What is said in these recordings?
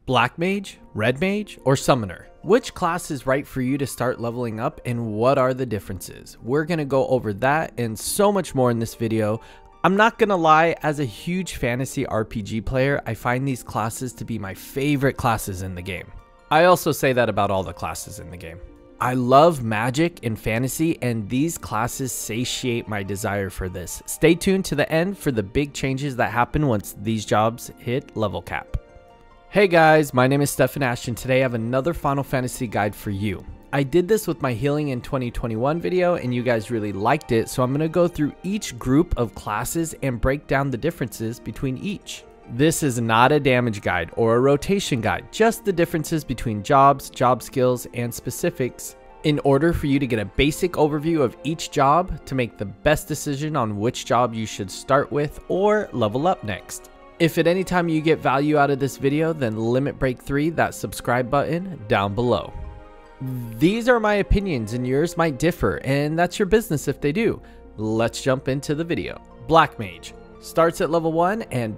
Black Mage, Red Mage, or Summoner? Which class is right for you to start leveling up, and what are the differences? We're gonna go over that and so much more in this video. I'm not gonna lie, as a huge fantasy RPG player, I find these classes to be my favorite classes in the game. I also say that about all the classes in the game. I love magic and fantasy, and these classes satiate my desire for this. Stay tuned to the end for the big changes that happen once these jobs hit level cap. Hey guys, my name is Stefan Ash, and today I have another Final Fantasy guide for you. I did this with my Healing in 2021 video and you guys really liked it, so I'm going to go through each group of classes and break down the differences between each. This is not a damage guide or a rotation guide, just the differences between jobs, job skills, and specifics in order for you to get a basic overview of each job to make the best decision on which job you should start with or level up next. If at any time you get value out of this video, then limit break 3 that subscribe button down below. These are my opinions and yours might differ, and that's your business if they do. Let's jump into the video. Black Mage starts at level 1 and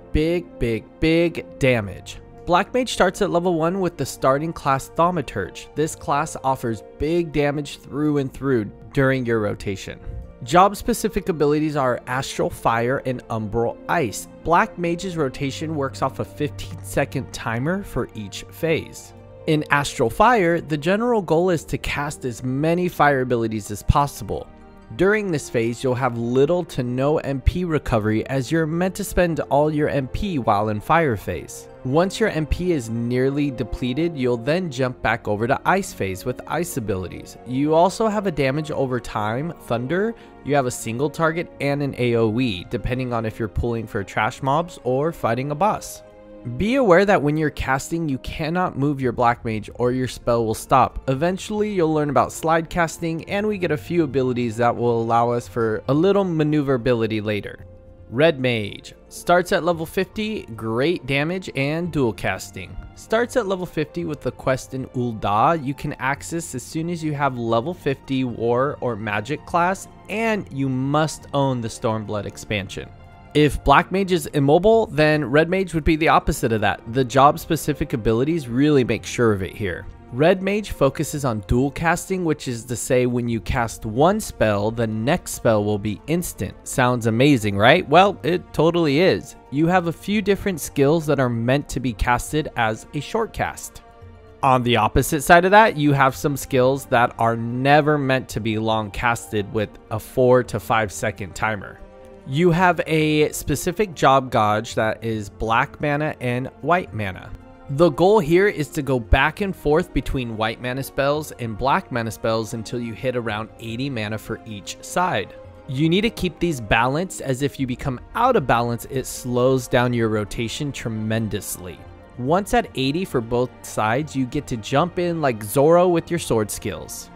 big damage. Black Mage starts at level 1 with the starting class Thaumaturge. This class offers big damage through and through during your rotation. Job specific abilities are Astral Fire and Umbral Ice. Black Mage's rotation works off a 15-second timer for each phase. In Astral Fire, the general goal is to cast as many fire abilities as possible. During this phase, you'll have little to no MP recovery as you're meant to spend all your MP while in fire phase. Once your MP is nearly depleted, you'll then jump back over to ice phase with ice abilities. You also have a damage over time, thunder, you have a single target, and an AoE, depending on if you're pulling for trash mobs or fighting a boss. Be aware that when you're casting, you cannot move your Black Mage or your spell will stop. Eventually, you'll learn about slide casting, and we get a few abilities that will allow us for a little maneuverability later. Red Mage starts at level 50, great damage and dual casting. Starts at level 50 with the quest in Ul'dah you can access as soon as you have level 50 war or magic class, and you must own the Stormblood expansion. If Black Mage is immobile, then Red Mage would be the opposite of that. The job specific abilities really make sure of it here. Red Mage focuses on dual casting, which is to say when you cast one spell, the next spell will be instant. Sounds amazing, right? Well, it totally is. You have a few different skills that are meant to be casted as a short cast. On the opposite side of that, you have some skills that are never meant to be long casted with a 4 to 5 second timer. You have a specific job gauge that is black mana and white mana. The goal here is to go back and forth between white mana spells and black mana spells until you hit around 80 mana for each side. You need to keep these balanced, as if you become out of balance, it slows down your rotation tremendously. Once at 80 for both sides, you get to jump in like Zoro with your sword skills.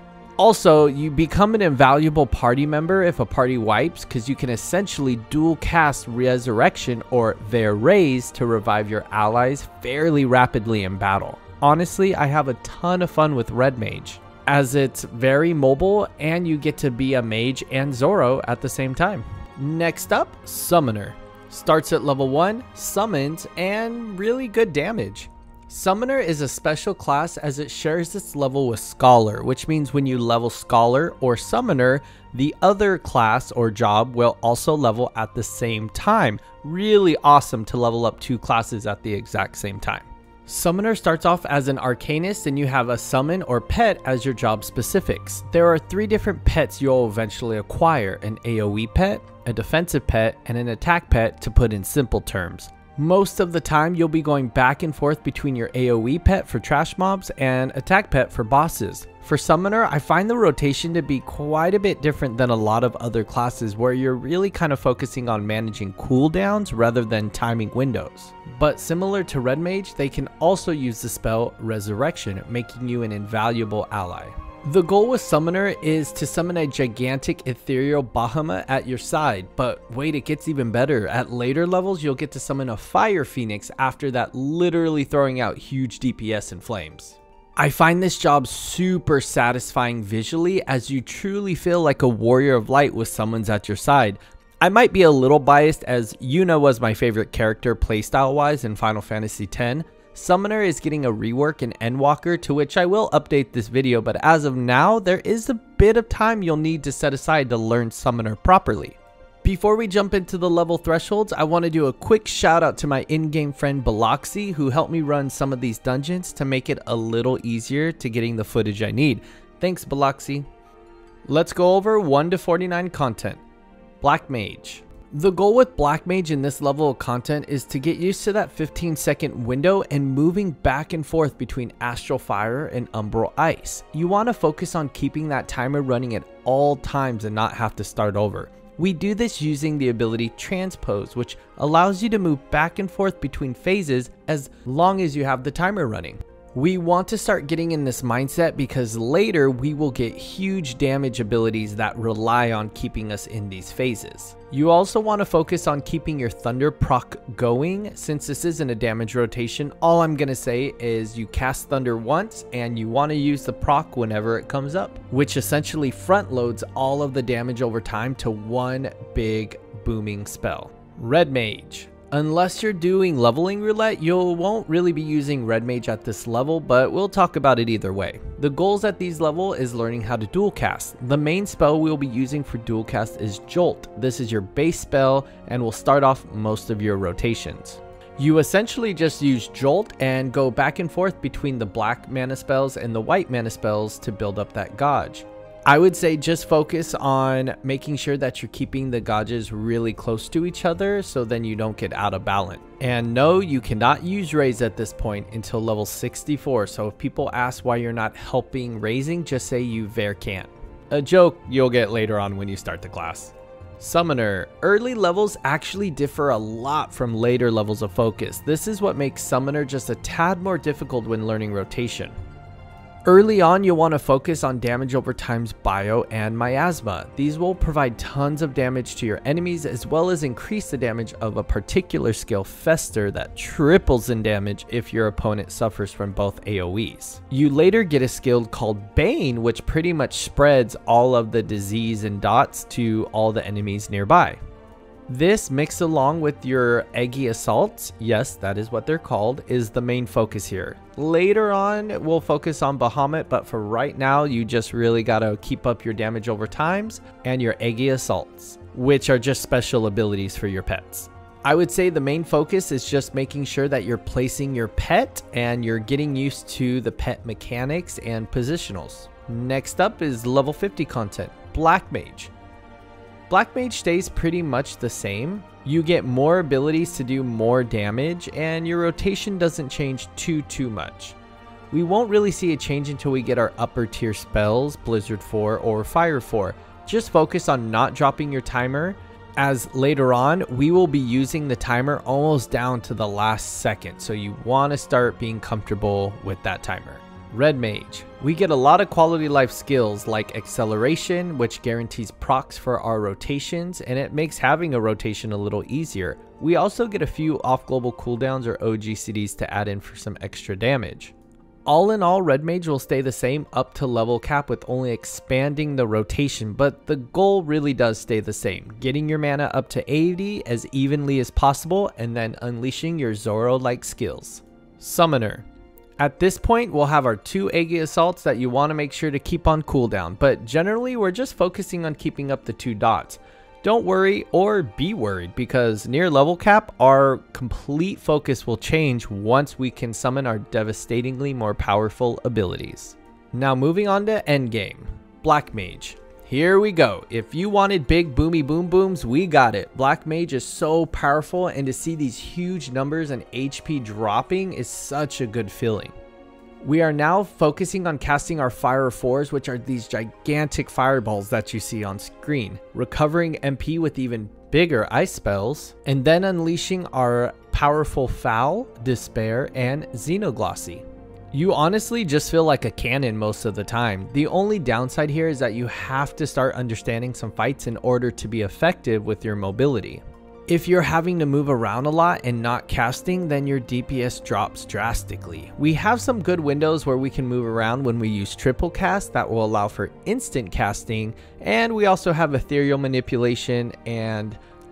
Also, you become an invaluable party member if a party wipes, because you can essentially dual cast Resurrection or Their Raise to revive your allies fairly rapidly in battle. Honestly, I have a ton of fun with Red Mage, as it's very mobile and you get to be a mage and Zoro at the same time. Next up, Summoner. Starts at level 1, summons, and really good damage. Summoner is a special class as it shares its level with Scholar, which means when you level Scholar or Summoner, the other class or job will also level at the same time. Really awesome to level up two classes at the exact same time. Summoner starts off as an Arcanist, and you have a summon or pet as your job specifics. There are 3 different pets you'll eventually acquire: an AoE pet, a defensive pet, and an attack pet, to put in simple terms. Most of the time, you'll be going back and forth between your AoE pet for trash mobs and attack pet for bosses. For Summoner, I find the rotation to be quite a bit different than a lot of other classes, where you're really kind of focusing on managing cooldowns rather than timing windows. But similar to Red Mage, they can also use the spell Resurrection, making you an invaluable ally. The goal with Summoner is to summon a gigantic ethereal Bahamut at your side, but wait, it gets even better. At later levels, you'll get to summon a Fire Phoenix after that, literally throwing out huge DPS and flames. I find this job super satisfying visually, as you truly feel like a warrior of light with summons at your side. I might be a little biased, as Yuna was my favorite character playstyle wise in Final Fantasy X, Summoner is getting a rework in Endwalker, to which I will update this video, but as of now, there is a bit of time you'll need to set aside to learn Summoner properly. Before we jump into the level thresholds, I want to do a quick shout out to my in-game friend Biloxi, who helped me run some of these dungeons to make it a little easier to getting the footage I need. Thanks, Biloxi. Let's go over 1 to 49 content. Black Mage. The goal with Black Mage in this level of content is to get used to that 15-second window and moving back and forth between Astral Fire and Umbral Ice. You want to focus on keeping that timer running at all times and not have to start over. We do this using the ability Transpose, which allows you to move back and forth between phases as long as you have the timer running. We want to start getting in this mindset because later we will get huge damage abilities that rely on keeping us in these phases. You also want to focus on keeping your Thunder proc going. Since this isn't a damage rotation, all I'm going to say is you cast Thunder once and you want to use the proc whenever it comes up, which essentially front loads all of the damage over time to one big booming spell. Red Mage. Unless you're doing leveling roulette, you won't really be using Red Mage at this level, but we'll talk about it either way. The goals at these levels is learning how to dual cast. The main spell we'll be using for dual cast is Jolt. This is your base spell and will start off most of your rotations. You essentially just use Jolt and go back and forth between the black mana spells and the white mana spells to build up that Gauge. I would say just focus on making sure that you're keeping the gauges really close to each other so then you don't get out of balance. And no, you cannot use raise at this point until level 64, so if people ask why you're not helping raising, just say you ver can't. A joke you'll get later on when you start the class. Summoner. Early levels actually differ a lot from later levels of focus. This is what makes Summoner just a tad more difficult when learning rotation. Early on, you'll want to focus on damage over times bio and miasma. These will provide tons of damage to your enemies as well as increase the damage of a particular skill, Fester, that triples in damage if your opponent suffers from both AoEs. You later get a skill called Bane, which pretty much spreads all of the disease and dots to all the enemies nearby. This, mixed along with your Eggy Assaults, yes, that is what they're called, is the main focus here. Later on, we'll focus on Bahamut, but for right now, you just really gotta keep up your damage over times and your Eggy Assaults, which are just special abilities for your pets. I would say the main focus is just making sure that you're placing your pet and you're getting used to the pet mechanics and positionals. Next up is level 50 content, Black Mage. Black Mage stays pretty much the same. You get more abilities to do more damage and your rotation doesn't change too much. We won't really see a change until we get our upper tier spells, Blizzard 4 or Fire 4. Just focus on not dropping your timer, as later on we will be using the timer almost down to the last second, so you want to start being comfortable with that timer. Red Mage. We get a lot of quality life skills like acceleration, which guarantees procs for our rotations and it makes having a rotation a little easier. We also get a few off global cooldowns or OGCDs to add in for some extra damage. All in all, Red Mage will stay the same up to level cap with only expanding the rotation, but the goal really does stay the same. Getting your mana up to 80 as evenly as possible and then unleashing your Zoro-like skills. Summoner. At this point, we'll have our 2 Eggy Assaults that you want to make sure to keep on cooldown, but generally we're just focusing on keeping up the 2 dots. Don't worry or be worried because near level cap, our complete focus will change once we can summon our devastatingly more powerful abilities. Now moving on to endgame, Black Mage. Here we go. If you wanted big boomy boom booms, we got it. Black Mage is so powerful and to see these huge numbers and HP dropping is such a good feeling. We are now focusing on casting our Fire 4s, which are these gigantic fireballs that you see on screen, recovering MP with even bigger ice spells, and then unleashing our powerful Foul, Despair, and Xenoglossy. You honestly just feel like a cannon most of the time. The only downside here is that you have to start understanding some fights in order to be effective with your mobility. If you're having to move around a lot and not casting, then your DPS drops drastically. We have some good windows where we can move around when we use triple cast that will allow for instant casting, and we also have ethereal manipulation and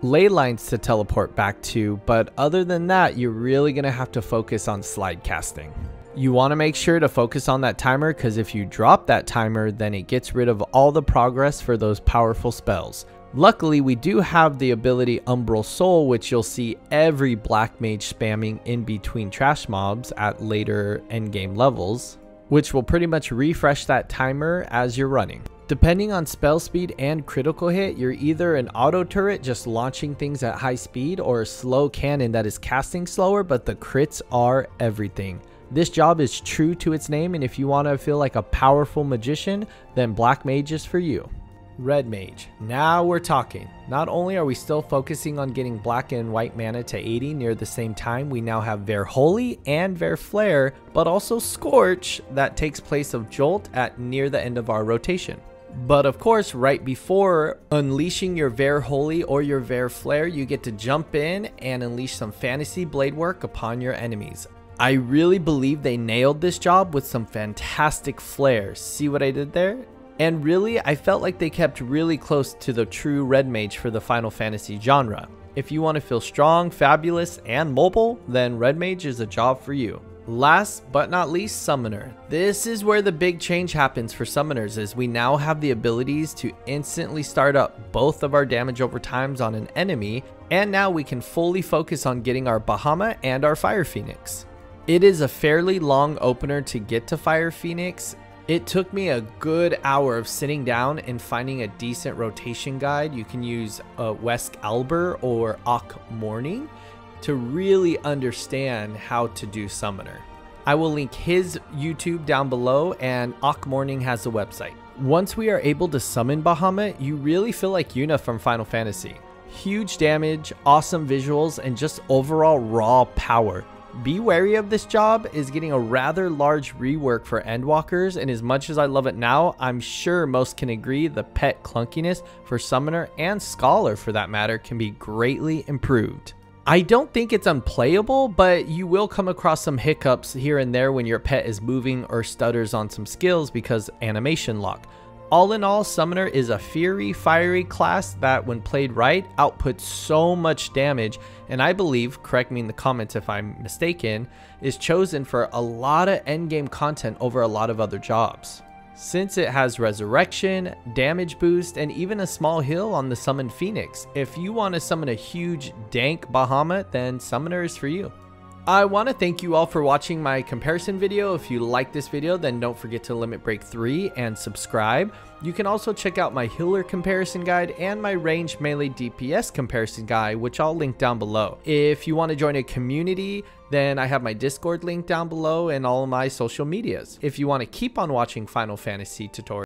ley lines to teleport back to, but other than that, you're really going to have to focus on slide casting. You want to make sure to focus on that timer, because if you drop that timer, then it gets rid of all the progress for those powerful spells. Luckily, we do have the ability Umbral Soul, which you'll see every black mage spamming in between trash mobs at later endgame levels, which will pretty much refresh that timer as you're running. Depending on spell speed and critical hit, you're either an auto turret just launching things at high speed, or a slow cannon that is casting slower, but the crits are everything. This job is true to its name, and if you want to feel like a powerful magician, then Black Mage is for you. Red Mage. Now we're talking. Not only are we still focusing on getting black and white mana to 80 near the same time, we now have Ver Holy and Ver Flare, but also Scorch that takes place of Jolt at near the end of our rotation. But of course, right before unleashing your Ver Holy or your Ver Flare, you get to jump in and unleash some fantasy blade work upon your enemies. I really believe they nailed this job with some fantastic flares. See what I did there? And really, I felt like they kept really close to the true Red Mage for the Final Fantasy genre. If you want to feel strong, fabulous, and mobile, then Red Mage is a job for you. Last but not least, Summoner. This is where the big change happens for Summoners, as we now have the abilities to instantly start up both of our damage over times on an enemy, and now we can fully focus on getting our Bahamut and our Fire Phoenix. It is a fairly long opener to get to Fire Phoenix. It took me a good hour of sitting down and finding a decent rotation guide. You can use Wesk Alber or Ak Morning to really understand how to do Summoner. I will link his YouTube down below, and Ak Morning has a website. Once we are able to summon Bahamut, you really feel like Yuna from Final Fantasy. Huge damage, awesome visuals, and just overall raw power. Be wary of this job, is getting a rather large rework for Endwalkers, and as much as I love it now, I'm sure most can agree the pet clunkiness for Summoner and Scholar for that matter can be greatly improved. I don't think it's unplayable, but you will come across some hiccups here and there when your pet is moving or stutters on some skills because animation lock. All in all, Summoner is a fiery class that, when played right, outputs so much damage, and I believe, correct me in the comments if I'm mistaken, is chosen for a lot of endgame content over a lot of other jobs. Since it has resurrection, damage boost, and even a small heal on the summoned Phoenix, if you want to summon a huge dank Bahamut, then Summoner is for you. I want to thank you all for watching my comparison video. If you like this video, then don't forget to Limit Break 3 and subscribe. You can also check out my healer comparison guide and my ranged melee DPS comparison guide, which I'll link down below. If you want to join a community, then I have my Discord link down below and all of my social medias. If you want to keep on watching Final Fantasy tutorials,